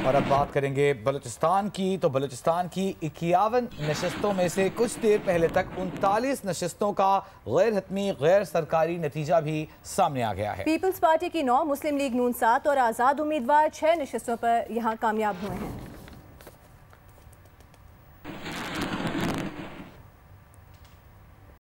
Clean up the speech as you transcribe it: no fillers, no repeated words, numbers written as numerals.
और अब बात करेंगे बलूचिस्तान की। तो बलूचिस्तान की 51 नशस्तों में से कुछ देर पहले तक 39 नशस्तों का गैर हतमी गैर सरकारी नतीजा भी सामने आ गया है। पीपल्स पार्टी की 9, मुस्लिम लीग नून 7 और आज़ाद उम्मीदवार 6 नशस्तों पर यहाँ कामयाब हुए हैं।